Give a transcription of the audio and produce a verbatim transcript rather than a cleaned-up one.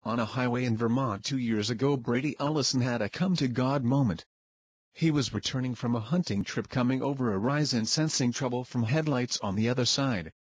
On a highway in Vermont two years ago, Brady Ellison had a come-to-God moment. He was returning from a hunting trip, coming over a rise and sensing trouble from headlights on the other side.